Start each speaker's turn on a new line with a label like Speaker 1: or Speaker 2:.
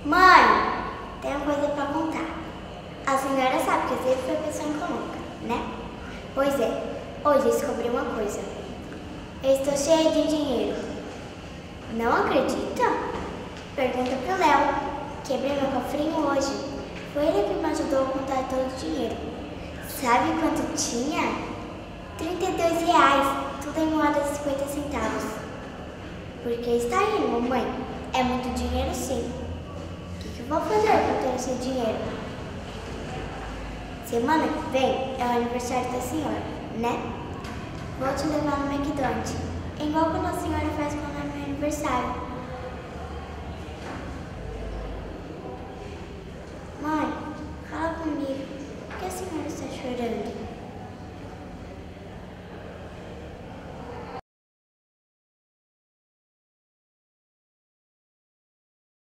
Speaker 1: Mãe, tem uma coisa pra contar. A senhora sabe que eu sempre fui pessoa econômica, né? Pois é, hoje eu descobri uma coisa. Eu estou cheia de dinheiro. Não acredita? Pergunta pro Léo. Quebrei meu cofrinho hoje. Foi ele que me ajudou a contar todo o dinheiro. Sabe quanto tinha? R$ 32, tudo em moedas de 50 centavos. Por que está rindo, mamãe? É muito dinheiro, sim. O que eu vou fazer com todo esse dinheiro? Semana que vem é o aniversário da senhora, né? Vou te levar no McDonald's, igual quando a senhora faz quando é meu aniversário.